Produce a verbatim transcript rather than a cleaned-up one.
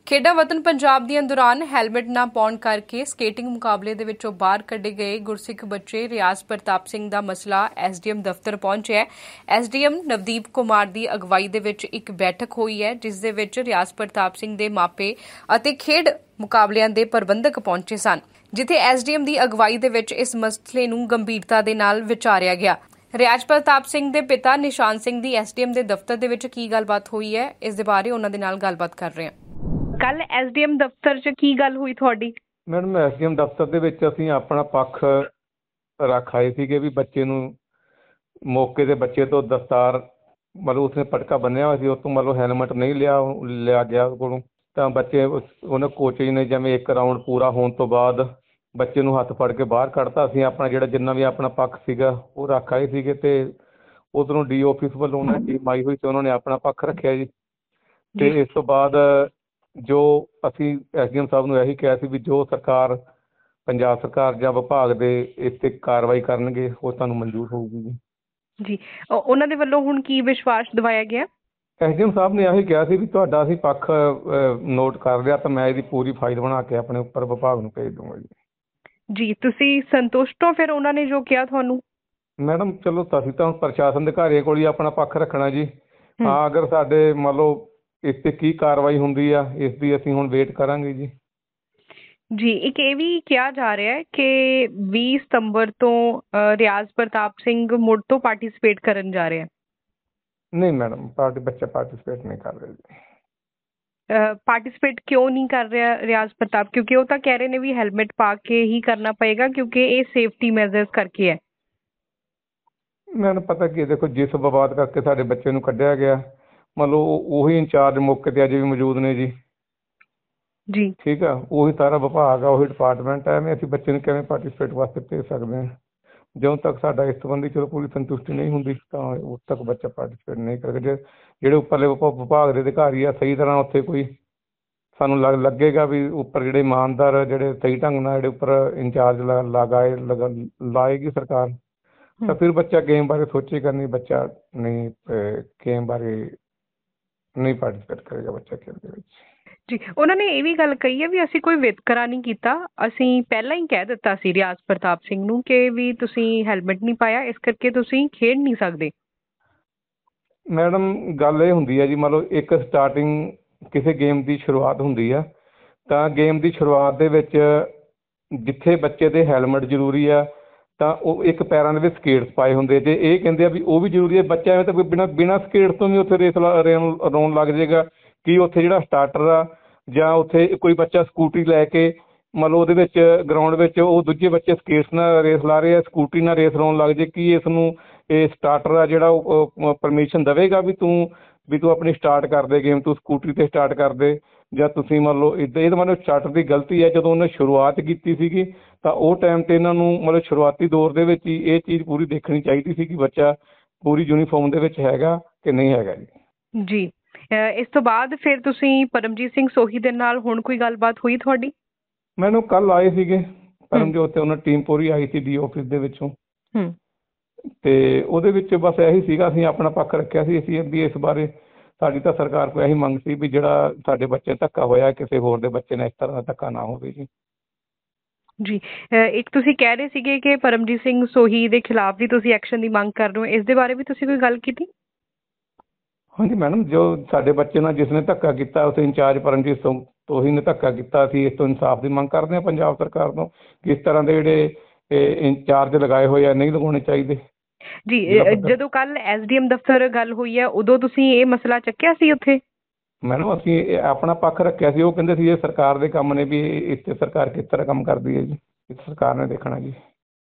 ਖੇਡਾਂ ਵਤਨ ਪੰਜਾਬ ਦੀਆਂ ਦੌਰਾਨ ਹੈਲਮਟ ਨਾ ਪਾਉਣ ਕਰਕੇ ਸਕੇਟਿੰਗ ਮੁਕਾਬਲੇ ਦੇ ਵਿੱਚੋਂ ਬਾਹਰ ਕੱਢੇ ਗਏ ਗੁਰਸਿੱਖ ਬੱਚੇ ਰਿਆਜ਼ ਪ੍ਰਤਾਪ ਸਿੰਘ ਦਾ ਮਸਲਾ ਐਸਡੀਐਮ ਦਫ਼ਤਰ ਪਹੁੰਚਿਆ। ਐਸਡੀਐਮ ਨਵਦੀਪ ਕੁਮਾਰ ਦੀ ਅਗਵਾਈ ਦੇ ਵਿੱਚ ਇੱਕ ਬੈਠਕ ਹੋਈ ਹੈ, ਜਿਸ ਦੇ ਵਿੱਚ ਰਿਆਜ਼ ਪ੍ਰਤਾਪ ਸਿੰਘ ਦੇ ਮਾਪੇ ਅਤੇ ਖੇਡ ਮੁਕਾਬਲਿਆਂ ਦੇ ਪ੍ਰਬੰਧਕ ਪਹੁੰਚੇ ਸਨ, ਜਿੱਥੇ ਐਸਡੀਐਮ ਦੀ ਅਗਵਾਈ ਦੇ ਵਿੱਚ ਇਸ ਮਸਲੇ ਨੂੰ ਗੰਭੀਰਤਾ ਦੇ ਨਾਲ ਵਿਚਾਰਿਆ ਗਿਆ। ਰਿਆਜ਼ ਪ੍ਰਤਾਪ ਸਿੰਘ ਦੇ ਪਿਤਾ ਨਿਸ਼ਾਨ ਸਿੰਘ ਦੀ ਐਸਡੀਐਮ ਦੇ ਦਫ਼ਤਰ ਦੇ ਵਿੱਚ ਕੀ ਗੱਲਬਾਤ ਹੋਈ ਹੈ, ਇਸ ਦੇ ਬਾਰੇ ਉਹਨਾਂ ਦੇ ਨਾਲ ਗੱਲਬਾਤ ਕਰ ਰਹੇ ਹਾਂ। ਕੱਲ ਐਸਡੀਐਮ ਦਫ਼ਤਰ 'ਚ ਕੀ ਗੱਲ ਹੋਈ ਤੁਹਾਡੀ? ਮੈਡਮ, ਐਸਡੀਐਮ ਦਫ਼ਤਰ ਦੇ ਵਿੱਚ ਅਸੀਂ ਆਪਣਾ ਪੱਖ ਰੱਖ ਆਏ ਸੀਗੇ ਵੀ ਬੱਚੇ ਨੂੰ ਮੌਕੇ ਦੇ ਬੱਚੇ ਤੋਂ ਦਸਤਾਰ ਮਤਲਬ ਉਸਨੇ ਪਟਕਾ ਬੰਨਿਆ ਹੋਇਆ ਸੀ, ਉਸ ਤੋਂ ਮਤਲਬ ਹੈਲਮਟ ਨਹੀਂ ਲਿਆ ਲਿਆ ਗਿਆ ਕੋਲੋਂ। ਤਾਂ ਬੱਚੇ ਉਹਨੇ ਕੋਚ ਨੇ ਜਿਵੇਂ ਇੱਕ ਰਾਊਂਡ ਪੂਰਾ ਹੋਣ ਤੋਂ ਬਾਅਦ ਬੱਚੇ ਨੂੰ ਹੱਥ ਫੜ ਕੇ ਬਾਹਰ ਕੱਢਤਾ। ਅਸੀਂ ਆਪਣਾ ਜਿਹੜਾ ਜਿੰਨਾ ਵੀ ਆਪਣਾ ਪੱਖ ਸੀਗਾ ਉਹ ਰੱਖ ਆਏ ਸੀਗੇ ਅਤੇ ਉੱਧਰੋਂ ਡੀ ਆਫਿਸ ਵੱਲੋਂ ਉਹਨਾਂ ਟੀਮ ਆਈ ਹੋਈ ਅਤੇ ਉਹਨਾਂ ਨੇ ਆਪਣਾ ਪੱਖ ਰੱਖਿਆ ਜੀ। ਅਤੇ ਇਸ ਤੋਂ ਬਾਅਦ ਜੋ ਅਸੀਂ ਐਸਡੀਐਮ ਸਾਹਿਬ ਨੂੰ ਇਹੀ ਕਿਹਾ ਸੀ ਵੀ ਜੋ ਸਰਕਾਰ ਪੰਜਾਬ ਸਰਕਾਰ ਜਾਂ ਵਿਭਾਗ ਦੇ ਇਸ 'ਤੇ ਕਾਰਵਾਈ ਕਰਨਗੇ ਉਹ ਤੁਹਾਨੂੰ ਮਨਜ਼ੂਰ ਹੋਊਗੀ ਜੀ। ਜੀ, ਉਹਨਾਂ ਦੇ ਵੱਲੋਂ ਹੁਣ ਕੀ ਵਿਸ਼ਵਾਸ ਦਿਵਾਇਆ ਗਿਆ? ਐਸਡੀਐਮ ਸਾਹਿਬ ਨੇ ਇਹੀ ਕਿਹਾ ਸੀ ਵੀ ਤੁਹਾਡਾ ਅਸੀਂ ਪੱਖ ਨੋਟ ਕਰ ਲਿਆ ਤਾਂ ਮੈਂ ਇਹਦੀ ਪੂਰੀ ਫਾਈਲ ਬਣਾ ਕੇ ਆਪਣੇ ਉੱਪਰ ਵਿਭਾਗ ਨੂੰ ਭੇਜ ਦੂੰਗਾ ਜੀ। ਜੀ, ਤੁਸੀਂ ਸੰਤੁਸ਼ਟ ਹੋ ਫਿਰ ਉਹਨਾਂ ਨੇ ਜੋ ਕਿਹਾ ਤੁਹਾਨੂੰ? ਮੈਡਮ ਚਲੋ ਅਸੀਂ ਤਾਂ ਪ੍ਰਸ਼ਾਸਨ ਅਧਿਕਾਰੀਆਂ ਕੋਲ ਹੀ ਆਪਣਾ ਪੱਖ ਰੱਖਣਾ ਜੀ। ਹਾਂ, ਅਗਰ ਸਾਡੇ ਮੰਨ ਲਓ ਇਸ 'ਤੇ ਕੀ ਕਾਰਵਾਈ ਹੁੰਦੀ ਆ ਇਸ ਦੀ ਅਸੀਂ ਹੁਣ ਵੇਟ ਕਰਾਂਗੇ ਜੀ। ਜੀ, ਇੱਕ ਇਹ ਵੀ ਕਿਹਾ ਜਾ ਰਿਹਾ ਹੈ ਕਿ ਵੀਹ ਸਤੰਬਰ ਤੋਂ ਰਿਆਜ਼ ਪ੍ਰਤਾਪ ਸਿੰਘ ਮੁੜ ਤੋਂ ਪਾਰਟੀਸਪੇਟ ਕਰਨ ਜਾ ਰਿਹਾ। ਨਹੀਂ ਮੈਡਮ, ਪਾਰਟੀ ਬੱਚਾ ਪਾਰਟੀਸਪੇਟ ਨਹੀਂ ਕਰ ਰਿਹਾ ਜੀ। ਪਾਰਟੀਸਪੇਟ ਕਿਉਂ ਨਹੀਂ ਕਰ ਰਿਹਾ ਰਿਆਜ਼ ਪ੍ਰਤਾਪ? ਕਿਉਂਕਿ ਉਹ ਤਾਂ ਕਹਿ ਰਹੇ ਨੇ ਵੀ ਹੈਲਮਟ ਪਾ ਕੇ ਹੀ ਕਰਨਾ ਪਏਗਾ ਕਿਉਂਕਿ ਇਹ ਸੇਫਟੀ ਮੈਜ਼ਰਸ ਕਰਕੇ ਹੈ। ਮੈਨੂੰ ਪਤਾ ਕੀ ਦੇਖੋ, ਜਿਸ ਵਿਵਾਦ ਕਰਕੇ ਸਾਡੇ ਬੱਚੇ ਨੂੰ ਕੱਢਿਆ ਗਿਆ ਮੰਨ ਲਓ ਉਹੀ ਇੰਚਾਰਜ ਮੌਕੇ 'ਤੇ ਅਜੇ ਵੀ ਮੌਜੂਦ ਨੇ ਜੀ। ਜੀ ਠੀਕ ਆ, ਉਹੀ ਸਾਰਾ ਵਿਭਾਗ ਆ, ਉਹੀ ਡਿਪਾਰਟਮੈਂਟ ਹੈ। ਐਵੇਂ ਅਸੀਂ ਬੱਚੇ ਨੂੰ ਕਿਵੇਂ ਪਾਰਟੀਸਪੇਟ ਵਾਸਤੇ ਭੇਜ ਸਕਦੇ ਹਾਂ? ਜਦੋਂ ਤੱਕ ਸਾਡਾ ਇਸ ਸੰਬੰਧੀ ਚਲੋ ਪੂਰੀ ਸੰਤੁਸ਼ਟੀ ਨਹੀਂ ਹੁੰਦੀ ਤਾਂ ਉਦੋਂ ਤੱਕ ਬੱਚਾ ਪਾਰਟੀਸਪੇਟ ਨਹੀਂ ਕਰੇਗਾ। ਜੇ ਜਿਹੜੇ ਉੱਪਰਲੇ ਵਿਭਾਗ ਦੇ ਅਧਿਕਾਰੀ ਆ ਸਹੀ ਤਰ੍ਹਾਂ ਉੱਥੇ ਕੋਈ ਸਾਨੂੰ ਲੱਗ ਲੱਗੇਗਾ ਵੀ ਉੱਪਰ ਜਿਹੜੇ ਇਮਾਨਦਾਰ ਜਿਹੜੇ ਸਹੀ ਢੰਗ ਨਾਲ ਜਿਹੜੇ ਉੱਪਰ ਇੰਚਾਰਜ ਲਗਾਏ ਲਗਾ ਲਾਏਗੀ ਸਰਕਾਰ, ਤਾਂ ਫਿਰ ਬੱਚਾ ਗੇਮ ਬਾਰੇ ਸੋਚੇਗਾ ਨਹੀਂ, ਬੱਚਾ ਨਹੀਂ ਗੇਮ ਬਾਰੇ ਨਹੀਂ ਪਾਰਟੀਸਪੇਟ ਕਰੇਗਾ ਬੱਚਾ ਖੇਡ ਦੇ ਵਿੱਚ। ਜੀ, ਉਹਨਾਂ ਨੇ ਇਹ ਵੀ ਗੱਲ ਕਹੀ ਹੈ ਵੀ ਅਸੀਂ ਕੋਈ ਵਿਤਕਰਾ ਨਹੀਂ ਕੀਤਾ, ਅਸੀਂ ਪਹਿਲਾਂ ਹੀ ਕਹਿ ਦਿੱਤਾ ਸੀ ਰਿਆਜ਼ ਪ੍ਰਤਾਪ ਸਿੰਘ ਨੂੰ ਕਿ ਵੀ ਤੁਸੀਂ ਹੈਲਮਟ ਨਹੀਂ ਪਾਇਆ, ਇਸ ਕਰਕੇ ਤੁਸੀਂ ਖੇਡ ਨਹੀਂ ਸਕਦੇ। ਮੈਡਮ, ਗੱਲ ਇਹ ਹੁੰਦੀ ਹੈ ਜੀ, ਮੰਨ ਲਓ ਇੱਕ ਸਟਾਰਟਿੰਗ ਕਿਸੇ ਗੇਮ ਦੀ ਸ਼ੁਰੂਆਤ ਹੁੰਦੀ ਆ ਤਾਂ ਗੇਮ ਦੀ ਸ਼ੁਰੂਆਤ ਦੇ ਵਿੱਚ ਜਿੱਥੇ ਬੱਚੇ ਦੇ ਹੈਲਮਟ ਜ਼ਰੂਰੀ ਆ ਤਾਂ ਉਹ ਇੱਕ ਪੈਰਾਂ ਦੇ ਵਿੱਚ ਸਕੇਟਸ ਪਾਏ ਹੁੰਦੇ, ਜੇ ਇਹ ਕਹਿੰਦੇ ਆ ਵੀ ਉਹ ਵੀ ਜ਼ਰੂਰੀ ਹੈ, ਬੱਚਾ ਐਵੇਂ ਤਾਂ ਕੋਈ ਬਿਨਾਂ ਬਿਨਾਂ ਸਕੇਟਸ ਤੋਂ ਵੀ ਉੱਥੇ ਰੇਸ ਰੌਣ ਲੱਗ ਜਾਏਗਾ ਕਿ ਉੱਥੇ ਜਿਹੜਾ ਸਟਾਰਟਰ ਆ ਜਾਂ ਉੱਥੇ ਕੋਈ ਬੱਚਾ ਸਕੂਟਰੀ ਲੈ ਕੇ ਮੰਨ ਲਓ ਉਹਦੇ ਵਿੱਚ ਗਰਾਊਂਡ ਵਿੱਚ ਉਹ ਦੂਜੇ ਬੱਚੇ ਸਕੇਟਸ ਨਾਲ ਰੇਸ ਲਾ ਰਹੇ ਆ, ਸਕੂਟਰੀ ਨਾਲ ਰੇਸ ਲਾਉਣ ਲੱਗ ਜੇ, ਕੀ ਇਸ ਨੂੰ ਇਹ ਸਟਾਰਟਰ ਆ ਜਿਹੜਾ ਉਹ ਪਰਮਿਸ਼ਨ ਦੇਵੇਗਾ ਵੀ ਤੂੰ ਵੀ ਤੂੰ ਆਪਣੀ ਸਟਾਰਟ ਕਰ ਦੇ ਗੇਮ, ਤੂੰ ਸਕੂਟਰੀ 'ਤੇ ਸਟਾਰਟ ਕਰ ਦੇ ਜਾਂ ਤੁਸੀਂ ਮੰਨ ਲਓ ਇੱਦਾਂ? ਇਹ ਤਾਂ ਮਤਲਬ ਸਟਾਰਟਰ ਦੀ ਗਲਤੀ ਹੈ। ਜਦੋਂ ਉਹਨੇ ਸ਼ੁਰੂਆਤ ਕੀਤੀ ਸੀਗੀ ਤਾਂ ਉਹ ਟਾਈਮ 'ਤੇ ਇਹਨਾਂ ਨੂੰ ਮਤਲਬ ਸ਼ੁਰੂਆਤੀ ਦੌਰ ਦੇ ਵਿੱਚ ਹੀ ਇਹ ਚੀਜ਼ ਪੂਰੀ ਦੇਖਣੀ ਚਾਹੀਦੀ ਸੀ ਕਿ ਬੱਚਾ ਪੂਰੀ ਯੂਨੀਫਾਰਮ ਦੇ ਵਿੱਚ ਹੈਗਾ ਕਿ ਨਹੀਂ ਹੈਗਾ ਜੀ। ਜੀ, ਇਸ ਤੋਂ ਬਾਅਦ ਫਿਰ ਤੁਸੀਂ ਪਰਮਜੀਤ ਸਿੰਘ ਸੋਹੀ ਦੇ ਨਾਲ ਹੁਣ ਕੋਈ ਗੱਲਬਾਤ ਹੋਈ ਤੁਹਾਡੀ? ਮੈਨੂੰ ਕੱਲ੍ਹ ਆਏ ਸੀਗੇ ਪਰਮਜੋਤ ਤੇ ਉਹਨਾਂ ਟੀਮ ਪੂਰੀ ਆਈ ਸੀ ਡੀ ਆਫਿਸ ਦੇ ਵਿੱਚੋਂ, ਅਤੇ ਉਹਦੇ ਵਿੱਚ ਬਸ ਇਹੀ ਸੀਗਾ ਅਸੀਂ ਆਪਣਾ ਪੱਖ ਰੱਖਿਆ ਸੀ। ਅਸੀਂ ਵੀ ਇਸ ਬਾਰੇ ਸਾਡੀ ਤਾਂ ਸਰਕਾਰ ਕੋਲ ਇਹੀ ਮੰਗ ਸੀ ਵੀ ਜਿਹੜਾ ਸਾਡੇ ਬੱਚੇ ਧੱਕਾ ਹੋਇਆ ਕਿਸੇ ਹੋਰ ਦੇ ਬੱਚੇ ਨਾਲ ਇਸ ਤਰ੍ਹਾਂ ਦਾ ਧੱਕਾ ਨਾ ਹੋਵੇ ਜੀ। ਜੀ, ਇੱਕ ਤੁਸੀਂ ਕਹਿ ਰਹੇ ਸੀਗੇ ਕਿ ਪਰਮਜੀਤ ਸਿੰਘ ਸੋਹੀ ਦੇ ਖਿਲਾਫ ਵੀ ਤੁਸੀਂ ਐਕਸ਼ਨ ਦੀ ਮੰਗ ਕਰ ਰਹੇ ਹੋ, ਇਸ ਦੇ ਬਾਰੇ ਵੀ ਤੁਸੀਂ ਕੋਈ ਗੱਲ ਕੀਤੀ? ਹਾਂਜੀ ਮੈਡਮ, ਜੋ ਸਾਡੇ ਬੱਚੇ ਨਾਲ ਜਿਸ ਨੇ ਧੱਕਾ ਕੀਤਾ ਉਸ ਇੰਚਾਰਜ ਪਰਮਜੀਤ ਸਿੰਘ ਸੋਹੀ ਨੇ ਧੱਕਾ ਕੀਤਾ, ਅਸੀਂ ਇਸ ਤੋਂ ਇਨਸਾਫ ਦੀ ਮੰਗ ਕਰਦੇ ਹਾਂ ਪੰਜਾਬ ਸਰਕਾਰ ਤੋਂ ਕਿ ਇਸ ਤਰ੍ਹਾਂ ਦੇ ਜਿਹੜੇ ਇੰਚਾਰਜ ਲਗਾਏ ਹੋਏ ਆ ਨਹੀਂ ਲਗਾਉਣੇ ਚਾਹੀਦੇ। ਜੀ, ਜਦੋਂ ਕੱਲ੍ਹ ਐਸਡੀਐਮ ਦਫ਼ਤਰ ਗੱਲ ਹੋਈ ਹੈ ਉਦੋਂ ਤੁਸੀਂ ਇਹ ਮਸਲਾ ਚੱਕਿਆ ਸੀ ਉੱਥੇ? ਮੈਡਮ, ਅਸੀਂ ਆਪਣਾ ਪੱਖ ਰੱਖਿਆ ਸੀ। ਉਹ ਕਹਿੰਦੇ ਸੀ ਇਹ ਸਰਕਾਰ ਦੇ ਕੰਮ ਨੇ ਵੀ ਇਸ 'ਤੇ ਸਰਕਾਰ ਕਿਸ ਤਰ੍ਹਾਂ ਕੰਮ ਕਰਦੀ ਹੈ ਜੀ, ਇਸ ਸਰਕਾਰ ਨੇ ਦੇਖਣਾ ਜੀ।